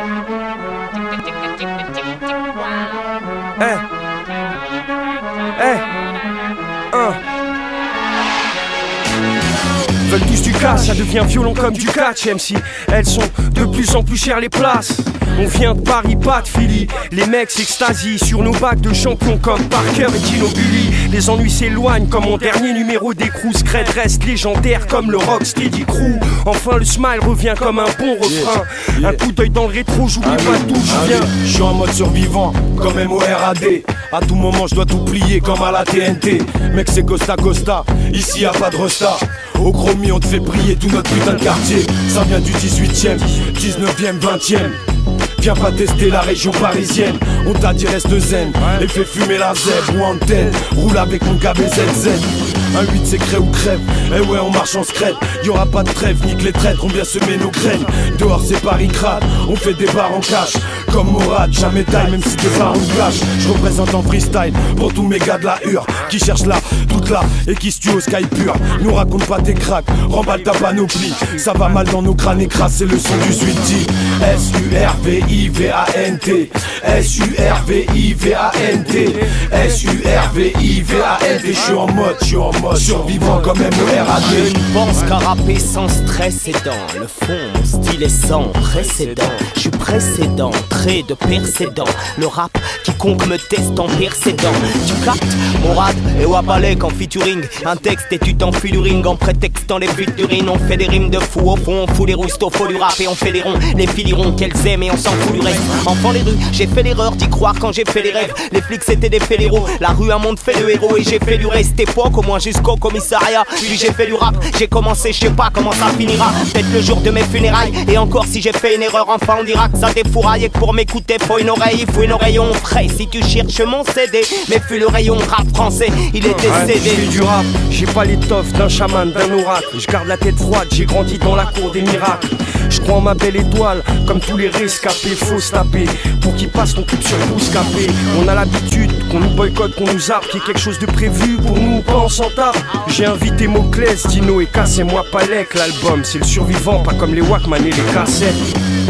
Veulent tous du cash, ça devient violent comme du catch, MC. Elles sont de plus en plus chères les places. On vient de Paris, pas de Philly. Les mecs s'extasient sur nos bacs de champions comme Parker et Ginobili. Les ennuis s'éloignent comme mon dernier numéro d'écrou. Scred reste légendaire comme le Rocksteady Crew. Enfin le smile revient comme un bon refrain. Un coup d'œil dans le rétro, j'oublie pas d'où je viens. Je suis en mode survivant comme MORAD. À tout moment je dois tout plier comme à la TNT. Mec c'est Costa Costa, ici y a pas de resta. Au chromie on te fait briller tout notre putain de quartier. Ça vient du 18ème, 19ème, 20ème. Viens pas tester la région parisienne. On t'a dit reste zen et fais fumer la zèbre ou antenne. Roule avec mon KBZZ. Un 8 c'est crée ou crève. Eh ouais on marche en scred. Y'aura pas de trêve, nique les traîtres. On vient semer nos graines. Dehors c'est Paris crade. On fait des bars en cash. Comme Morad, jamais taille même si t'es pas en clash. Je représente en freestyle pour tous mes gars de la hure qui cherchent là, toute là et qui se tuent au sky pur. Nous raconte pas tes cracks, remballe ta panoplie. Ça va mal dans nos crânes écrasés, c'est le son du Sweetie. S-U-R-V-I-V-A-N-T. S-U-R-V-I-V-A-N-T. S-U-R-V-I-V-A-N-T. Je suis en mode survivant comme MORAD. Je ne pense qu'à rapper sans stress aidant. Le fond, mon style est sans précédent. Je suis précédent, trait de percédent. Le rap, quiconque me teste en percédent. Tu captes, Morad et Wabalek en featuring. Un texte et tu t'enfuis du ring en prétextant les fuites d'urine. On fait des rimes de fou au fond, on fout les roustes au faux du rap et on fait les ronds, les filirons qu'elles aiment et on s'en fout du reste. Enfant les rues, j'ai fait l'erreur d'y croire quand j'ai fait les rêves. Les flics c'était des féléraux, la rue un monde fait de héros et j'ai fait du reste époque au moins jusqu'au commissariat. Puis j'ai fait du rap, j'ai commencé, je sais pas comment ça finira. Peut-être le jour de mes funérailles et encore si j'ai fait une erreur, enfin on dira que ça défouraille et que pour m'écouter faut une oreille, il faut une oreillon frais. Si tu cherches mon CD, mais fut le rayon rap français, il est décédé. Je fais du rap, j'ai pas l'étoffe d'un chaman, d'un oracle. Je garde la tête froide, j'ai grandi dans la cour des miracles. Je crois en ma belle étoile, comme tous les rescapés. Faut se taper pour qu'ils passent ton clip sur Bouscapé. On a l'habitude qu'on nous boycotte, qu'on nous zappe, qu'il y ait quelque chose de prévu pour nous, pas on s'en tape. J'ai invité Moclès, Dino et Cassez-moi Palek. L'album c'est le survivant, pas comme les Walkman et les cassettes.